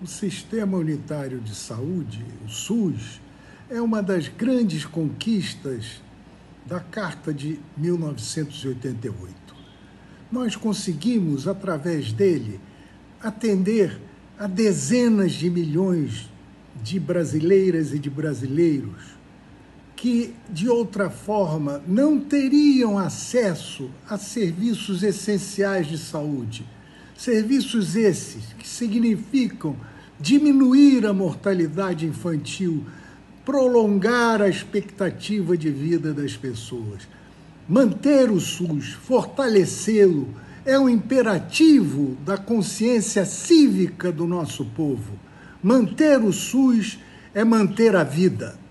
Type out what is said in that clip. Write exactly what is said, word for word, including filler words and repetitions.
O Sistema Unitário de Saúde, o SUS, é uma das grandes conquistas da Carta de mil novecentos e oitenta e oito. Nós conseguimos, através dele, atender a dezenas de milhões de brasileiras e de brasileiros que, de outra forma, não teriam acesso a serviços essenciais de saúde. Serviços esses que significam diminuir a mortalidade infantil, prolongar a expectativa de vida das pessoas. Manter o SUS, fortalecê-lo, é um imperativo da consciência cívica do nosso povo. Manter o SUS é manter a vida.